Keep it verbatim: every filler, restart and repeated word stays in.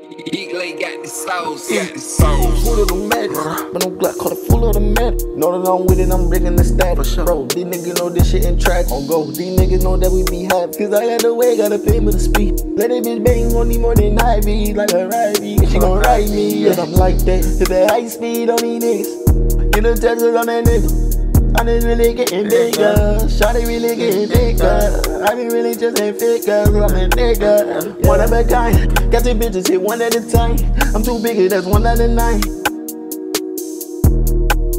Big Lake got the sauce, got the sauce. Full of the magic, but no Glock caught it full of the magic. Know that I'm with it, I'm breaking the status. Sure. Bro, these niggas know this shit in track. On go, these niggas know that we be happy. Cause I got the way, gotta pay me to speed. Let that bitch bang on me more than I be. Like a Ivy, she gon' ride me. Yes, I'm like that. Hit that high speed on these niggas. Get the Texas on that nigga. I just really getting bigger, shawty really getting bigger. I be really just ain't fit, cause I'm a nigga. One of a kind, got two bitches hit one at a time. I'm too big, that's one out of nine.